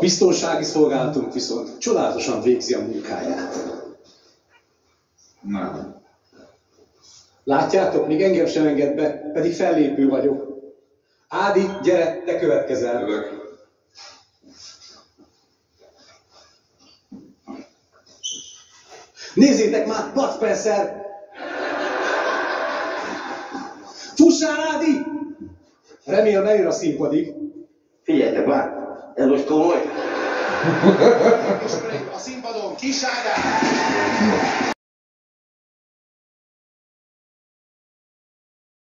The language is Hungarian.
biztonsági szolgálatunk viszont csodálatosan végzi a munkáját. Nem. Látjátok, még engem sem enged be, pedig fellépő vagyok. Ádi, gyere, te következel. Jövök. Nézzétek már, Bud Spencer! Fussál, Ádi! Remélem eljön a színpadig. Figyeljetek már, ez most komoly. A színpadon Kis Ádám!